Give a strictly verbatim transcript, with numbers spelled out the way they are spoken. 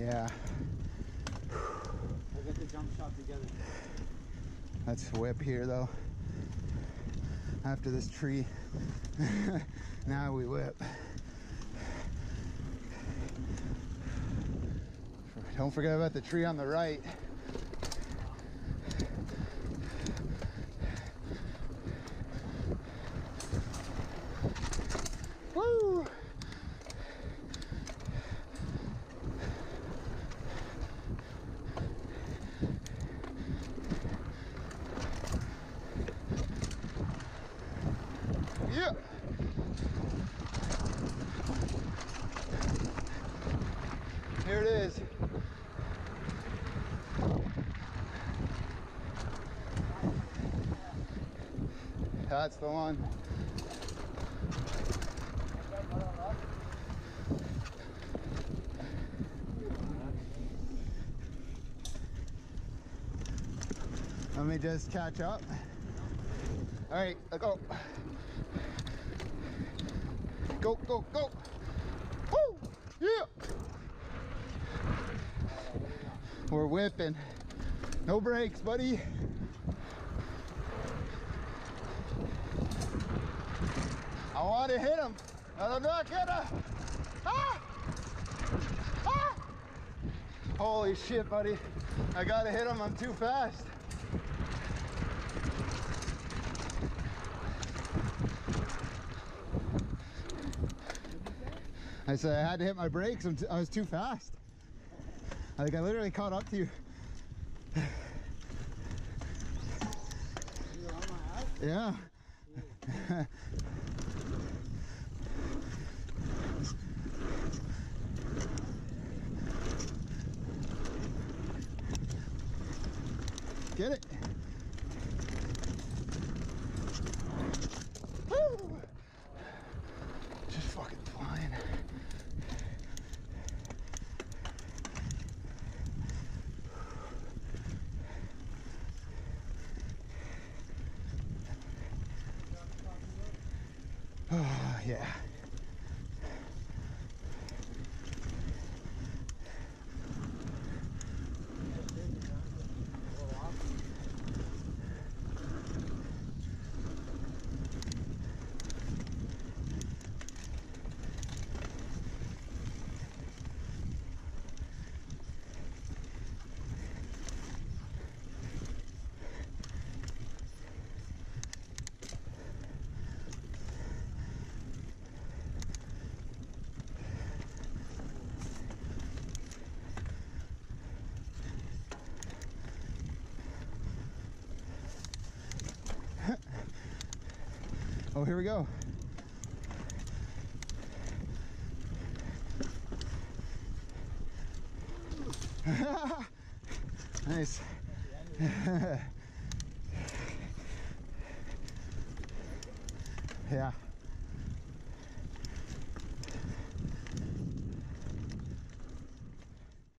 Yeah. We'll get the jump shot together. Let's whip here though. After this tree. Now we whip. Don't forget about the tree on the right. Woo! Yeah. Here it is. That's the one. Let me just catch up. All right, let's go. Go, go, go. Woo! Yeah. We're whipping. No brakes, buddy. I want to hit him. I'm not gonna. Ah! Ah! Holy shit, buddy. I gotta hit him. I'm too fast. I said I had to hit my brakes. I'm t I was too fast. I think I literally caught up to you. You were on my ass? Yeah. Get it. Woo! Just fucking flying. Oh, yeah. Oh, here we go. Nice. Yeah.